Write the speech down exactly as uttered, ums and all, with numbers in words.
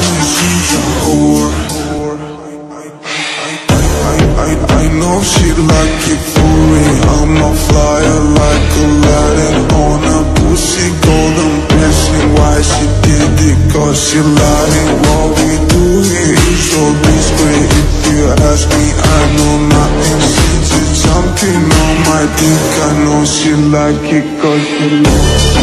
me she's a whore. I, I, I know she like it for me. I'm a flyer like Aladdin on a pussy golden blessing. Why she did it? Cause she lying. What we do here is so discreet. If you ask me, I know nothing. She's just jumping on my dick. I know she like it cause she like it.